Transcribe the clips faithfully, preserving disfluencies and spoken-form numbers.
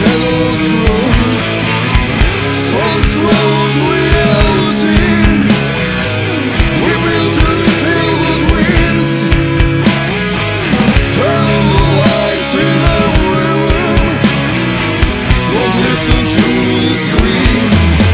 shadows grow. Storm swallows reality. We build to seal the winds. Turn on the lights in every room. Won't listen to the screams.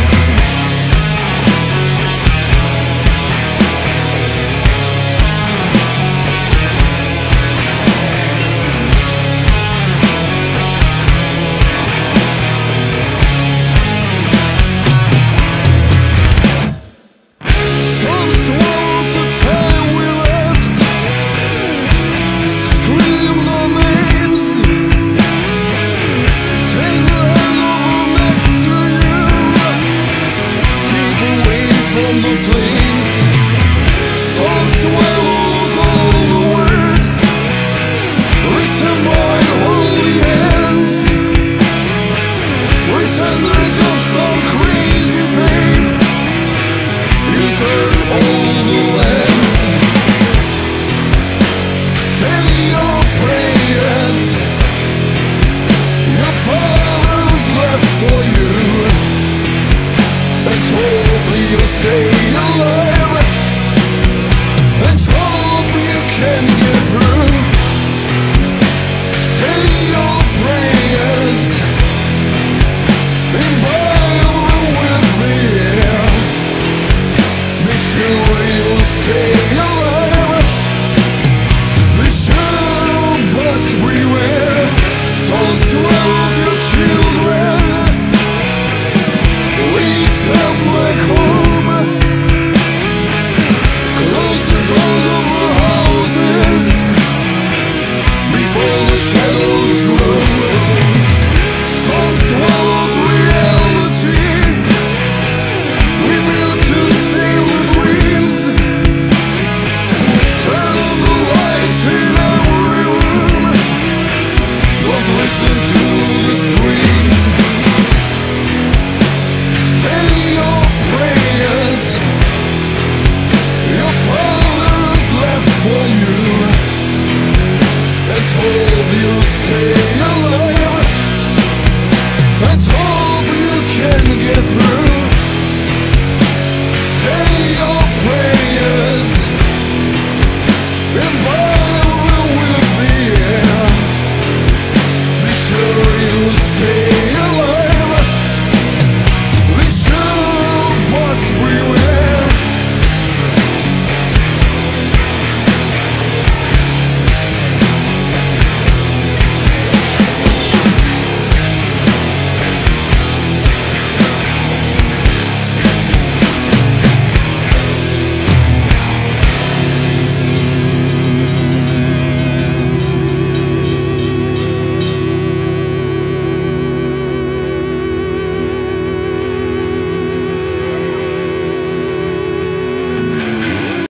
Stay alive and hope you can get through. Say your prayers, imbibe with the air. Be sure you'll stay alive. Be sure, but beware. Storm swallows your children. Lead them back home. Close the doors of the houses before the shadows grow. Storm swallows reality. We built to save the dreams. Turn on the lights in every room. Don't listen to the screams. Say your prayers. Your father's left for you and told you stay.